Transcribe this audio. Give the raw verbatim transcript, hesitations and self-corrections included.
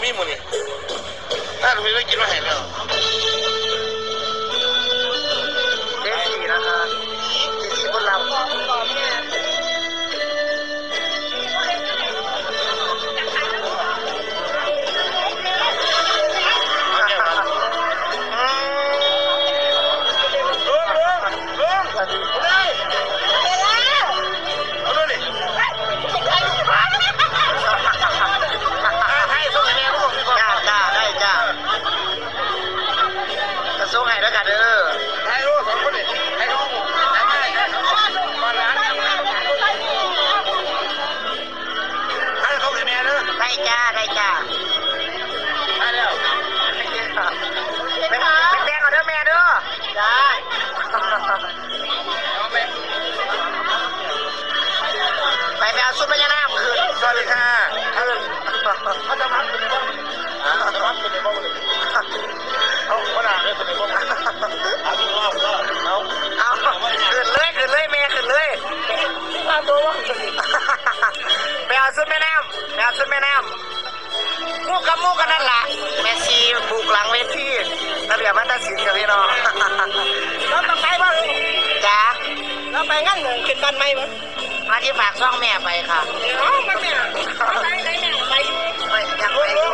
มีหมูนี่ถ้าลุงไม่กินมาเห็นแล้วเจ๊สี่นะคะเจ๊สี่คนเราส่งให้แล้วกันเด้อให้รู้สองคนนี่ให้รู้ให้ได้ให้มาร้านให้เขาให้แม่เด้อได้จ้าได้จ้าได้แล้วเป็นเป็นแดงเอาเด้อแม่เด้อจ้าไปไปเอาซุปมะยาน้ำคืนสวัสดีค่ะเขาจะมัดเป็นบ้างเขาจะมัดเป็นบ้างเลยเอาขนาดนี้เป็นบ้างเอาที่ว่าเอาเอาขึ้นเลยขึ้นเลยแม่ขึ้นเลยเอาตัวว่าไปเอาซุปแม่น้ำไปเอาซุปแม่น้ำมูกกับมูกกันนั่นแหละแม่ชีบุกหลังเวทีระเบียบวัฒนศิลป์กับพี่น้องแล้วไปบ้างจ้าแล้วไปงั้นหนึ่งขึ้นบ้านไหมมั้งมาที่ฝากช่องแม่ไปค่ะอ๋อมาแม่ไปไหนแม่ไปไปอยากไป